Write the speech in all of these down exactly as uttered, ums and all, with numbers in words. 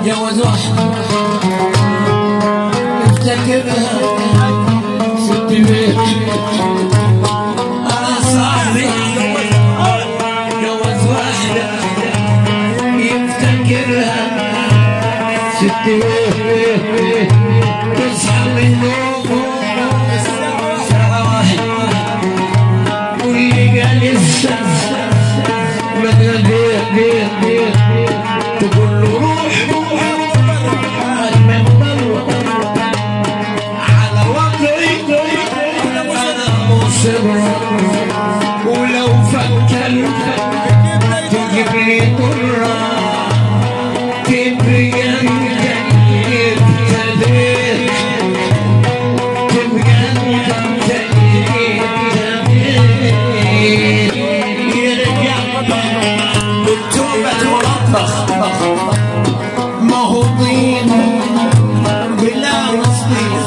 جوز واحد يفتكرها ست بيت انا صاحبي جوز واحدة يفتكرها ست بيت تصحى من النوم ساعة واحدة واللي قال لسه بدل بيت بيت بيت تقول له روح المنبر على وضعي انا مصر ولو فكرت تجيب لي ضرة تبقى انت ابتديت تبقى انت ابتديت يرجع بالتوبة المطبخ ما هو طين بلا مصديق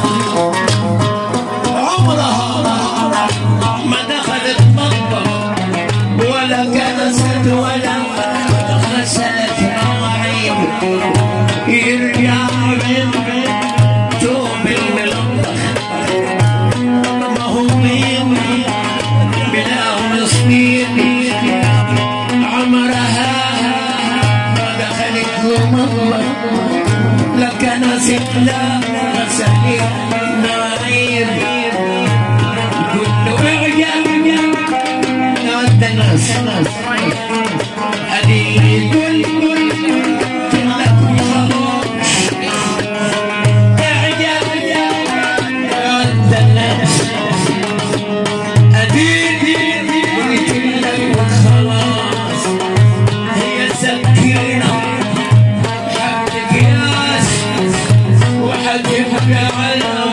عمرها ما دخلت مطبخ ولا كنست ولا غسلت مواعين يرجع من توب المطبخ ما هو طين بلا مصديق عمرها لك انا ستة مساليك نايم كله اعجاب انت ناس ادي كل كل كلك خلاص اعجاب انت ناس ادي كلك خلاص هي سكينة وحد يبقى على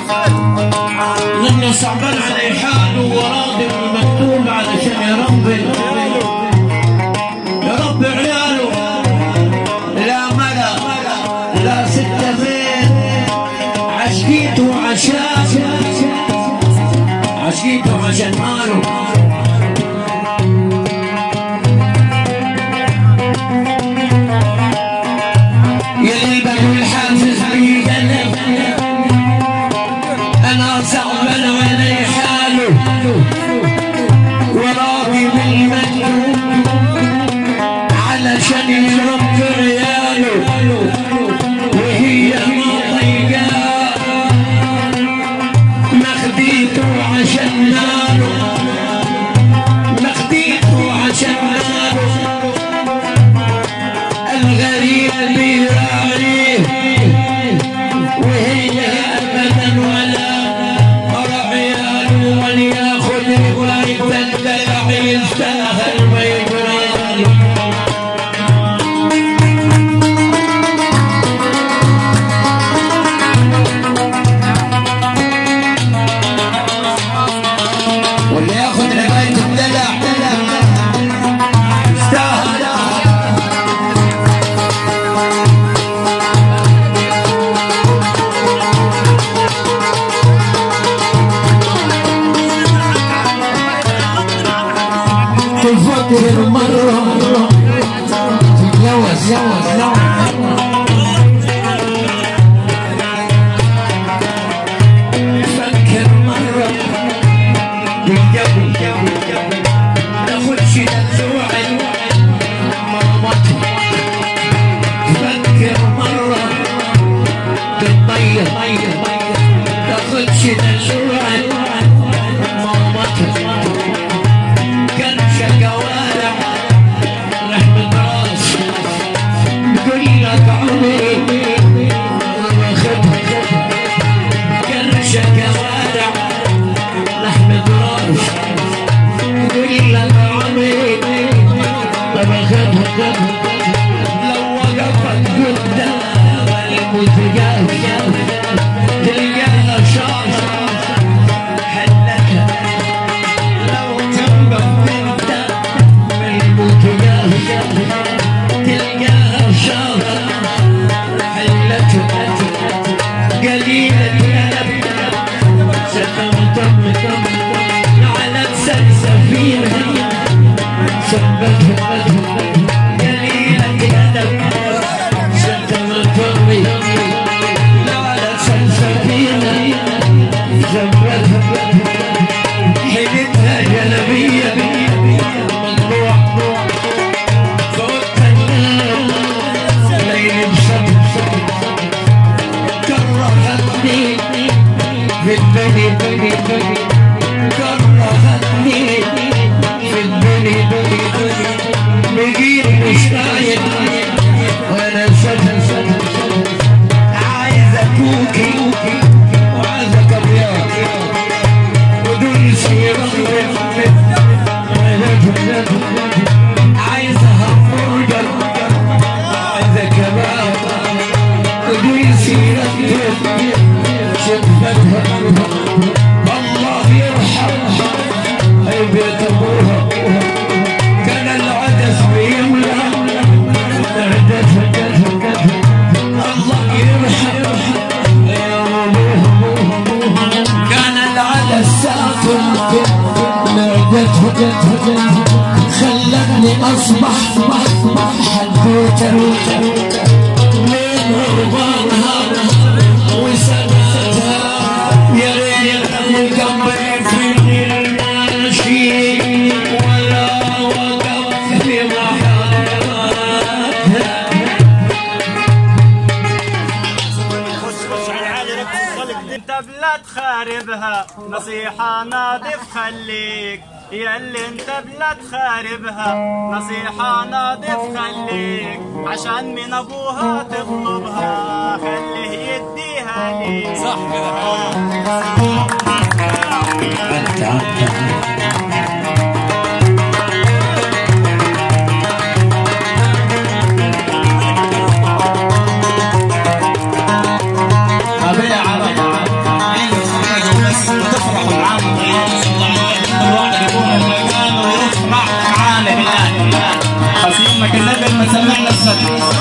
لانه صعبان علي حاله وراضي بالمكتوب علشان يا ربي يا رب عياله لا ملا لا ستة بيت عشقيته عشان عشقيته عشان ماله يلي بقول حافظ بيدلب انا صعبان علي حاله وراضي بالمكتوب علشان يرب عياله وهي ما طيقاه مخديته عشان ناره مخديته عشان ناره الغريب بيراعيه وهي ابدا ولا ارى عياله ولياخذ ولا يتدلع يستاهل ما يجراله ولياخذ روايه الدلع يستاهل تفكر مرة تتجوز فكر مرة تتجوز تاخدش دلوعي مرمطة فكر مرة تتطير تاخدش دلوعي مرمطة كرشة جوارع رحمة راس بقول لك عمري واخدها كرشة جوارع رحمة راس بقول لك عمري واخدها لو وقفت قدام المتجاز تلقاها شاطرة حلتها لو توقف تلقاها شاطرة حلتها قليلة الأدب ستمتم على سلسفينها سبتها قليلة الأدب ستمتم على سلسفينها سبتها حلتها جلبية مطلوع كرهتني في البني بني بني كرهتني في البني بني بني بقيت مش قايد وانا سدن سدن عايزة كوكي وعايزة كبيار ودول سيرة عايزة همبرجر عايزة كباب ودول سيرة شفتها الله يرحمها هي بيت ابوها كان العدس بيملى عدتها الله يرحمها يا ابوها كان العدس ساكن معدتها خلتني اصبح حدوته من غربانها وسنتها يا ريت القمر في الماشي ولا وقف في محلاتها انت بلا تخاربها نصيحة ناضف خليك ياللي انت بلا تخاربها نصيحة ناضف خليك عشان من ابوها تطلبها خليه يديها ليك صح كده عبيد عبيد الواحد يكون المكان ويسمع معانا بالله خصيمك النبي ما سمعنا الصدق.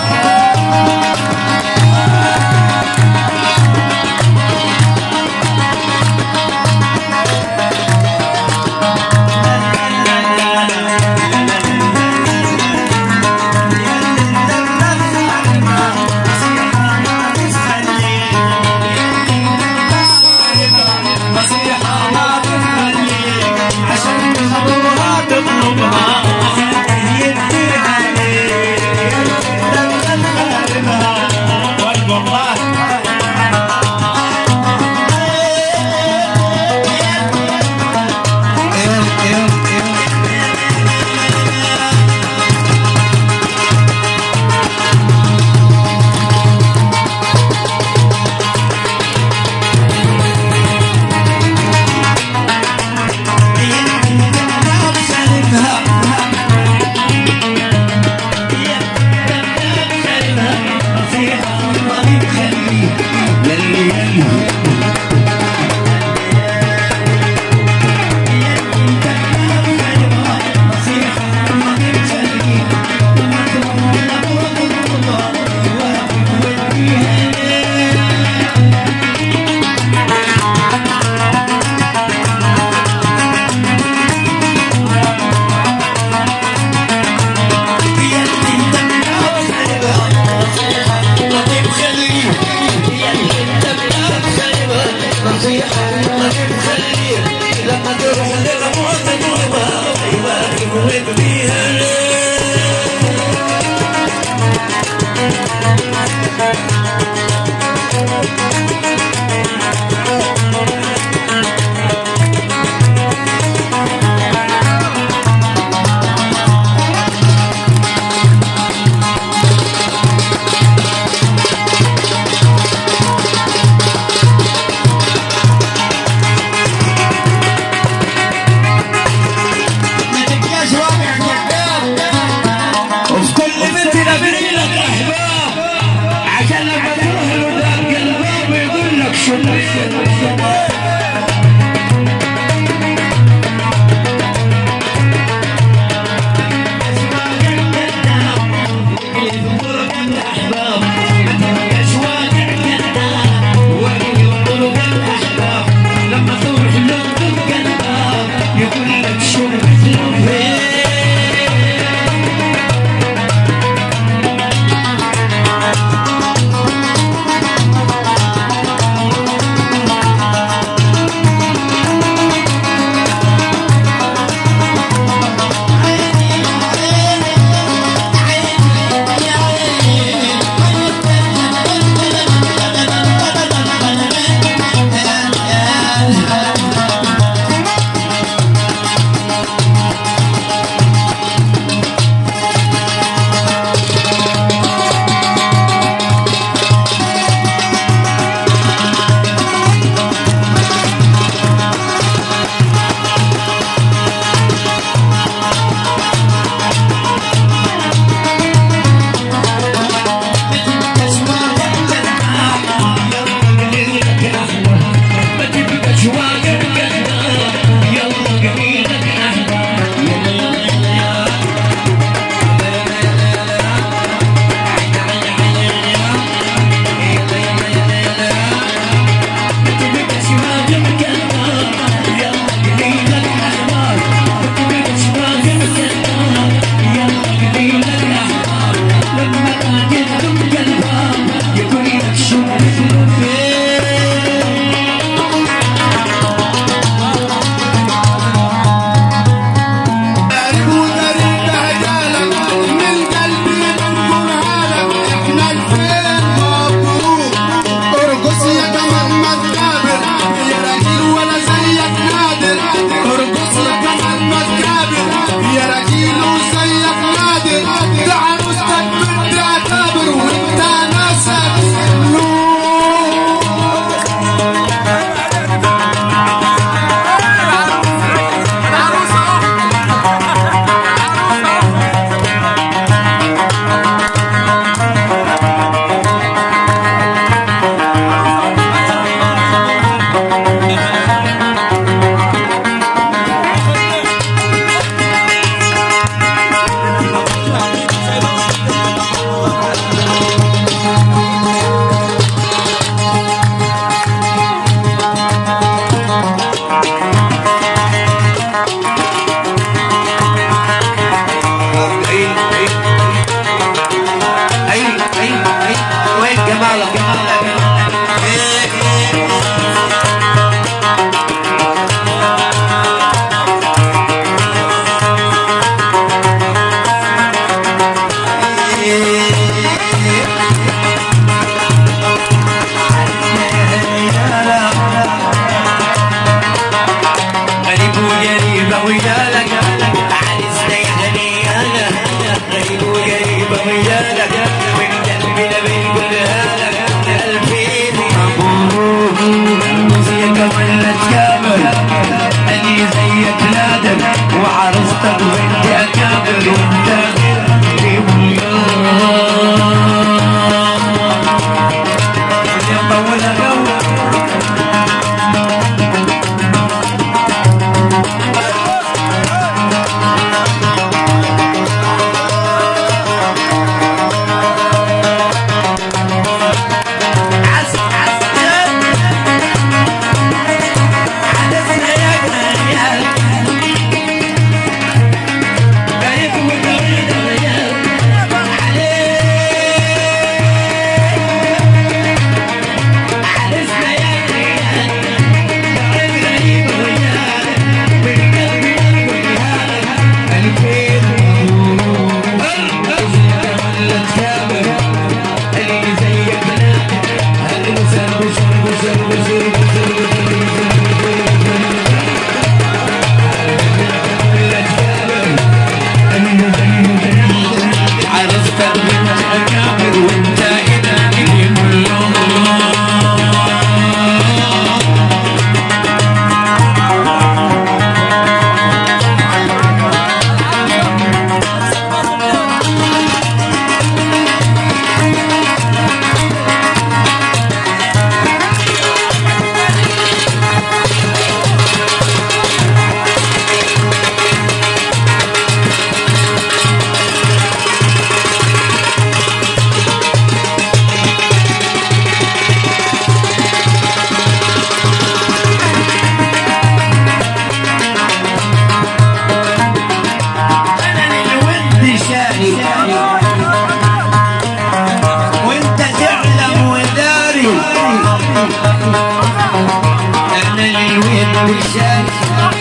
بالشك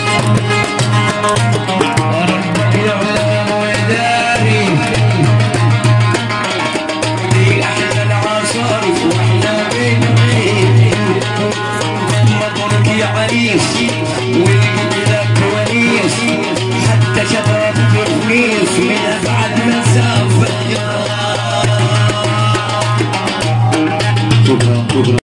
ربك يعلم ويداري دي احلى العصر واحنا بنعيد مبروك يا عريس ولقيت لك ونيس حتى شباب الخميس من ابعد مسافه. شكرا شكرا.